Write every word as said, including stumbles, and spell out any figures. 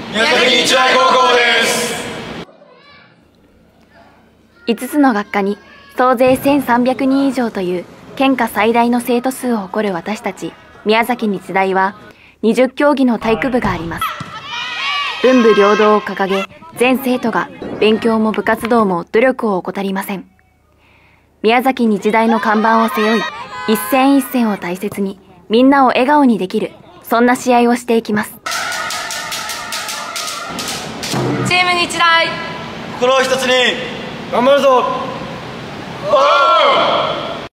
宮崎日大高校です。 いつつの学科に総勢せんさんびゃくにん以上という県下最大の生徒数を誇る私たち宮崎日大はにじゅう競技の体育部があります。文武両道を掲げ、全生徒が勉強も部活動も努力を怠りません。宮崎日大の看板を背負い、一戦一戦を大切にみんなを笑顔にできる、そんな試合をしていきます。 チーム日大、 心を一つに頑張るぞ。 おー